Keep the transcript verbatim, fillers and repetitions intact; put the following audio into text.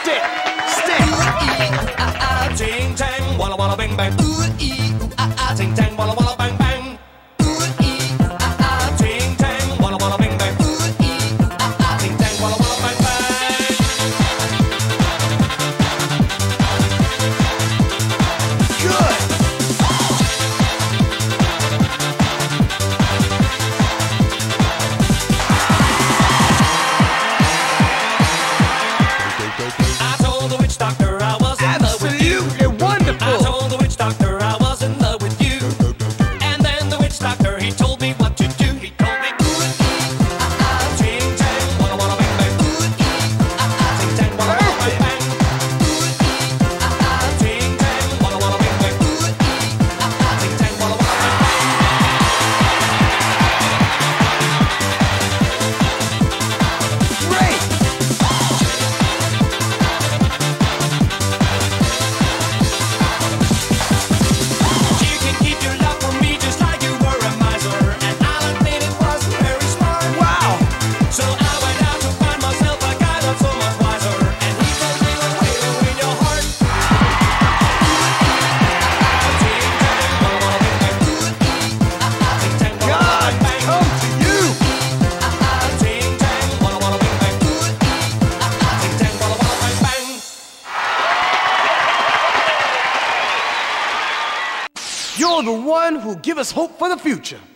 Step, step. Ting tang, walla walla bang bang. Ting tang, walla walla bang bang. Ting tang, walla walla bang bang. Ting tang, walla walla bang bang. Good. I told the witch doctor I was in love with you. Absolutely wonderful. I told the witch doctor I was in love with you. And then the witch doctor, he told me what to do. He told me, ting tang, walla walla bang bang. Ting tang, walla walla bang bang. Ting tang, walla walla bang bang. Ting tang, walla walla bang bang. Great. You can keep your love for me just like you were a miser. And I'll admit it wasn't very smart. Wow. So I went out to find myself a guy that's so much wiser. And he told me to wait in your heart. Ting tang, walla walla bang bang. Ting tang, walla walla God, bang bang. come to you. Ting tang, walla walla bang bang. Ting tang, walla walla bang bang. You're the one who'll give us hope for the future.